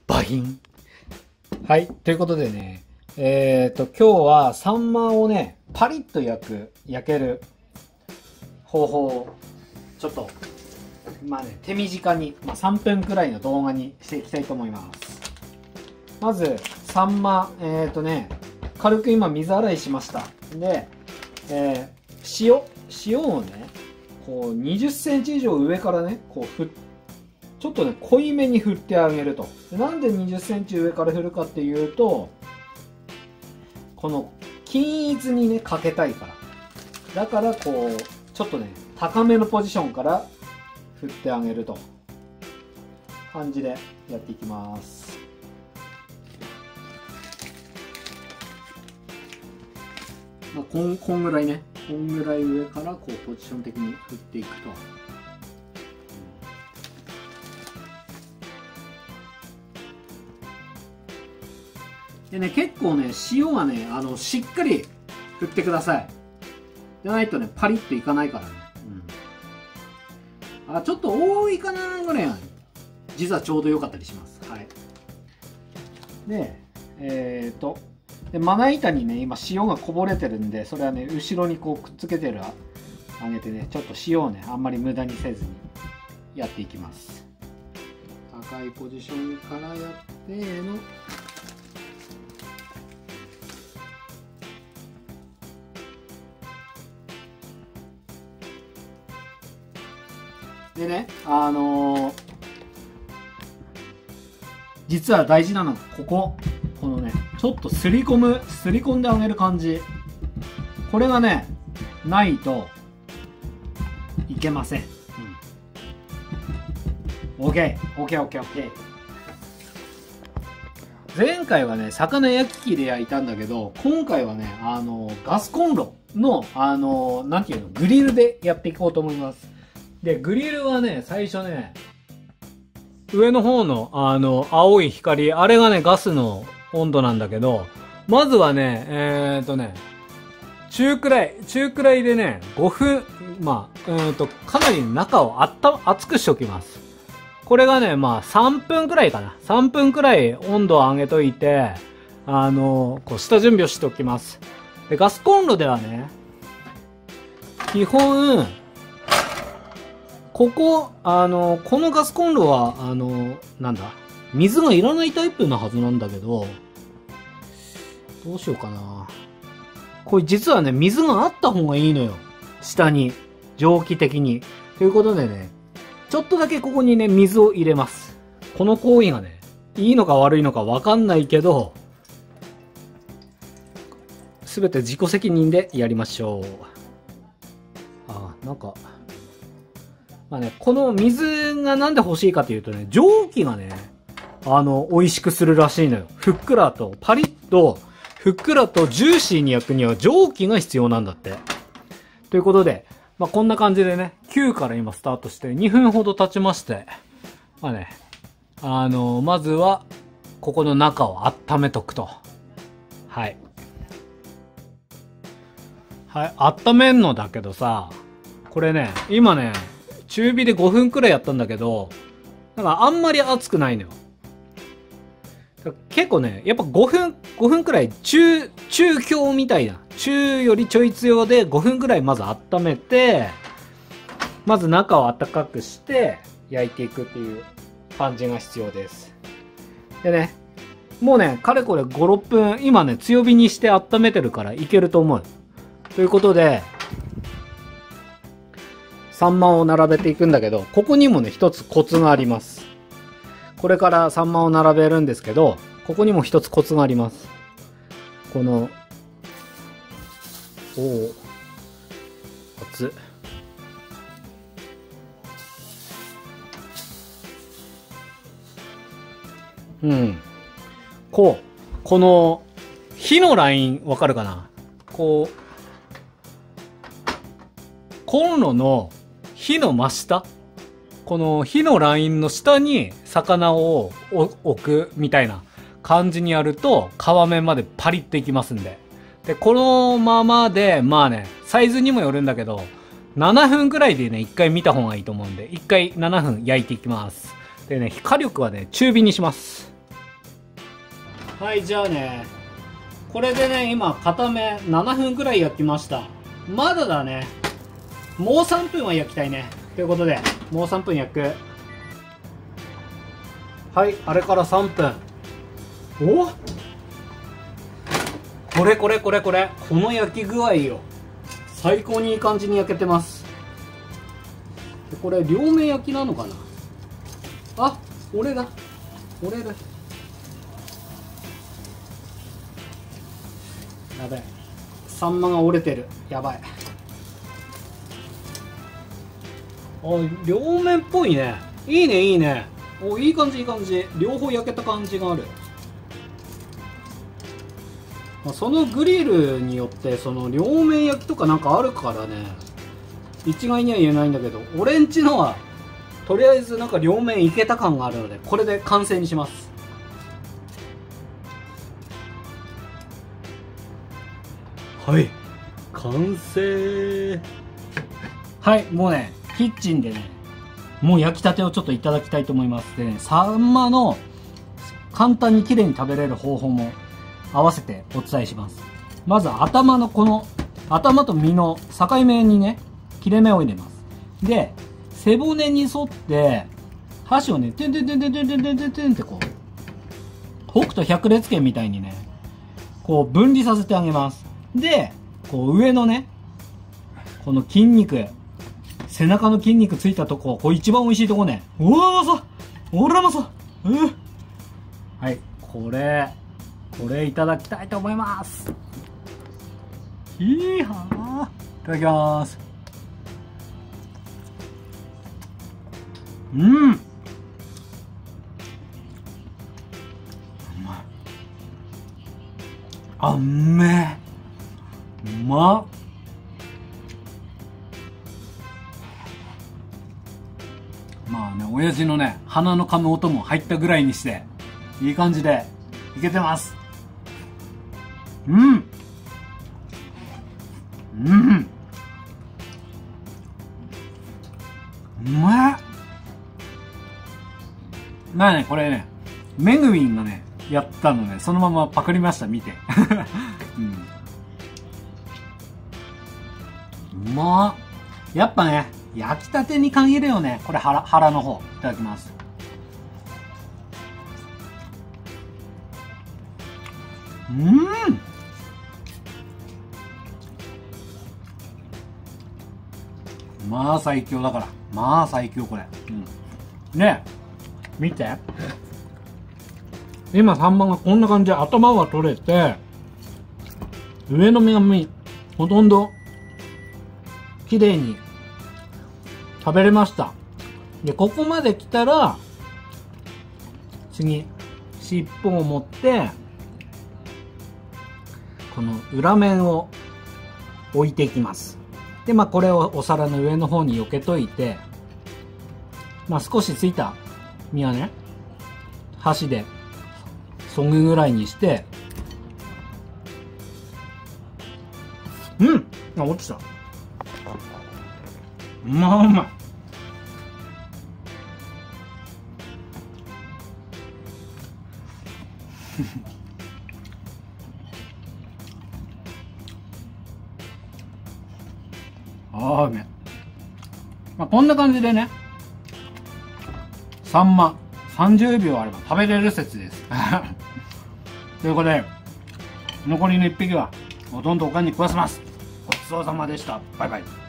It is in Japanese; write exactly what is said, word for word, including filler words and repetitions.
バイン。はい。ということでね、えっと、今日はサンマをね、パリッと焼く、焼ける方法を、ちょっと、まあね、手短に、まあ、さんぷんくらいの動画にしていきたいと思います。まず、サンマ、えっとね、軽く今水洗いしました。で、えー、塩、塩をね、こうにじゅっセンチ以上上からね、こう振って、ちょっとね、濃いめに振ってあげると。なんでにじゅっセンチ上から振るかっていうと、この均一にね、かけたいから。だからこう、ちょっとね、高めのポジションから振ってあげると。感じでやっていきます。まあ、こん、こんぐらいね。こんぐらい上からこうポジション的に振っていくと。でね、結構ね、塩はね、あの、しっかり振ってください。じゃないとね、パリッといかないからね。うん。あ、ちょっと多いかなぐらいは、実はちょうど良かったりします。はい。で、えーと、で、まな板にね、今塩がこぼれてるんで、それはね、後ろにこうくっつけてる、あげてね、ちょっと塩をね、あんまり無駄にせずにやっていきます。高いポジションからやっての、でね、あのー、実は大事なのがここ、このね、ちょっとすり込む、すり込んであげる感じ。これがね、ないといけません。うん。OK、OK、OK、OK。前回はね、魚焼き器で焼いたんだけど、今回はね、あのー、ガスコンロの、あのー、なんていうの、グリルでやっていこうと思います。で、グリルはね、最初ね、上の方の、あの、青い光、あれがね、ガスの温度なんだけど、まずはね、えーっとね、中くらい、中くらいでね、ごふん、まあ、うーんと、かなり中をあった、熱くしておきます。これがね、まあ、さんぷんくらいかな。さんぷんくらい温度を上げといて、あの、こう、下準備をしておきます。で、ガスコンロではね、基本、ここ、あの、このガスコンロは、あの、なんだ、水がいらないタイプなはずなんだけど、どうしようかな。これ実はね、水があった方がいいのよ。下に。蒸気的に。ということでね、ちょっとだけここにね、水を入れます。この行為がね、いいのか悪いのかわかんないけど、すべて自己責任でやりましょう。ああ、なんか、まあね、この水がなんで欲しいかというとね、蒸気がね、あの、美味しくするらしいのよ。ふっくらと、パリッと、ふっくらとジューシーに焼くには蒸気が必要なんだって。ということで、まあこんな感じでね、きゅうから今スタートしてにふんほど経ちまして、まあね、あの、まずは、ここの中を温めとくと。はい。はい、温めんのだけどさ、これね、今ね、中火でごふんくらいやったんだけど、なんかあんまり熱くないのよ。結構ね、やっぱごふん、ごふんくらい中、中強みたいな。中よりちょい強でごふんくらいまず温めて、まず中を温かくして焼いていくっていう感じが必要です。でね、もうね、かれこれご、ろっぷん、今ね、強火にして温めてるからいけると思う。ということで、サンマを並べていくんだけど、ここにもね、一つコツがあります。これからサンマを並べるんですけど、ここにも一つコツがあります。この、おお、熱っ。うん。こう、この、火のライン、わかるかな？こう、コンロの火の真下、この火のラインの下に魚を置くみたいな感じにやると皮面までパリッといきますんで。で、このままで、まあね、サイズにもよるんだけど、ななふんくらいでね、一回見た方がいいと思うんで、一回ななふん焼いていきます。でね、火力はね、中火にします。 はい、じゃあね、これでね、今、片目ななふんくらい焼きました。まだだね。もうさんぷんは焼きたいね。ということで、もうさんぷん焼く。はい、あれからさんぷん。お、これこれこれこれ。この焼き具合よ。最高にいい感じに焼けてます。これ、両面焼きなのかな。あ、折れだ。折れる。やべえ。サンマが折れてる。やばい。あ、両面っぽいね。いいね、いいね。お、いい感じ、いい感じ。両方焼けた感じがある。そのグリルによって、その両面焼きとかなんかあるからね。一概には言えないんだけど、俺んちのは、とりあえずなんか両面いけた感があるので、これで完成にします。はい、完成。はい、もうね、キッチンでね、もう焼きたてをちょっといただきたいと思います。でね、サンマの簡単に綺麗に食べれる方法も合わせてお伝えします。まず頭のこの、頭と身の境目にね、切れ目を入れます。で、背骨に沿って、箸をね、てんてんてんてんてんてんてんてんてんってこう、北斗百裂拳みたいにね、こう分離させてあげます。で、こう上のね、この筋肉、背中の筋肉ついたとこ、これ一番美味しいとこね。うわーそう、おらまそう、うん。はい、これ、これいただきたいと思います。いいはー。いただきます。うん。うまい。あ、うめえ。うまっ。まあね、親父のね、鼻の噛む音も入ったぐらいにして、いい感じでいけてます。うん。うん。うまっ。まあね、これね、メグウィンがね、やったのね、そのままパクりました、見て。うん。うまっ。やっぱね、焼きたてに限るよね。これ腹、腹の方。いただきます。うん。まあ最強だから。まあ最強これ。うん。ねえ。見て。今サンマがこんな感じで頭は取れて、上の身がみほとんど綺麗に食べれました。で、ここまで来たら、次、尻尾を持って、この裏面を置いていきます。で、まあこれをお皿の上の方に避けといて、まあ少しついた身はね、箸でそぐぐらいにして、うん、あ、落ちた。うまいうまい。ああ、うめえ。まあ、こんな感じでね、サンマさんじゅうびょうあれば食べれる説です。ということで、残りのいっぴきはほとんどおかんに食わせます。ごちそうさまでした。バイバイ。